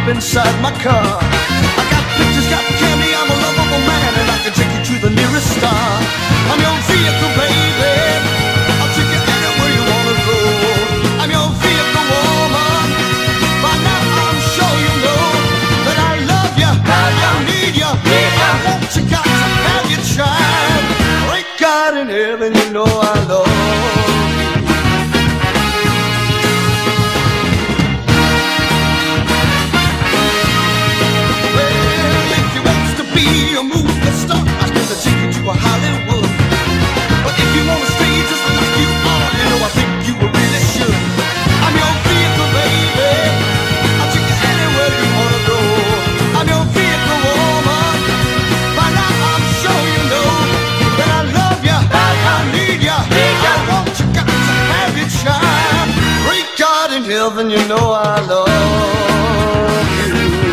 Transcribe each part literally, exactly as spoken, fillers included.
hop inside my car. I got pictures, got candy, I'm a lovable man, and I can take you to the nearest star. I'm your vehicle, baby. I'll take you anywhere you wanna go. I'm your vehicle, woman. By now I'm sure you know that I love you, I need you, I want you, got to have your child. Great God in heaven, you know I love you. Be a movie star, I'm gonna take you to a Hollywood. But if you wanna stay just like you are, you know I think you really should. I'm your vehicle, baby. I'll take you anywhere you wanna go. I'm your vehicle, woman. By now I'm sure you know that I love you, I need you, I want you, got to have your child. Great God in heaven, you know I love you.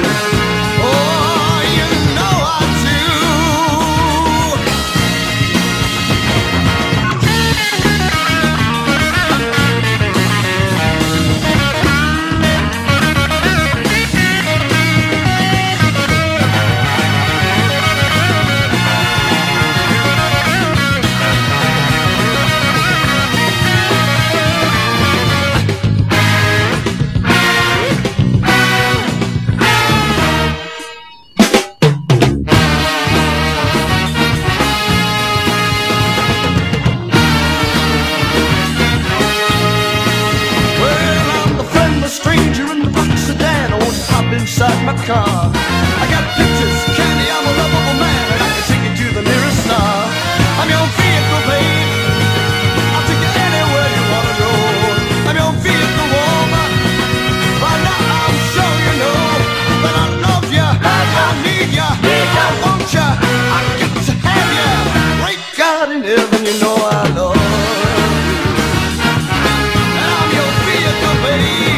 Inside my car, I got pictures, candy, I'm a lovable man, and I can take you to the nearest star. I'm your vehicle, babe. I'll take you anywhere you wanna go. I'm your vehicle, woman. By now I'm sure you know that I love you, I need you, I want you, I got to have you. Great God in heaven, you know I love you. And I'm your vehicle, babe.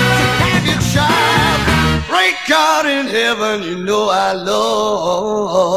God in heaven, you know I love